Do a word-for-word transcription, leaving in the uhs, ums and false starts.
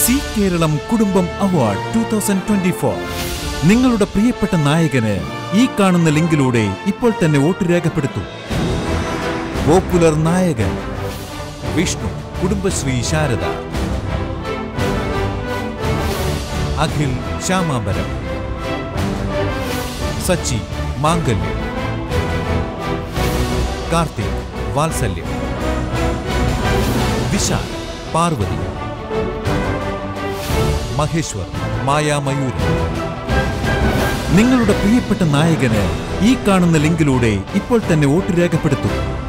C Keralam കുടുംബം award two thousand twenty four. നിങ്ങളുടെ പ്രിയപ്പെട്ട നായകന് ഈ കാണുന്ന ലിങ്കിലൂടെ ഇപ്പോൾ തന്നെ വോട്ട് രേഖപ്പെടുത്തൂ. പോപ്പുലർ നായകൻ വിഷ്ണു, കുടുംബശ്രീ ശാരദ. അഖിൽ, ശ്യാമാംബരം. സച്ചി, മാംഗല്യം. കാർത്തിക്, വാത്സല്യം. വിശാൽ, പാർവതി. മഹേശ്വർ, മായാമയൂരി. നിങ്ങളുടെ പ്രിയപ്പെട്ട നായകന് ഈ കാണുന്ന ലിങ്കിലൂടെ ഇപ്പോൾ തന്നെ വോട്ട് രേഖപ്പെടുത്തൂ.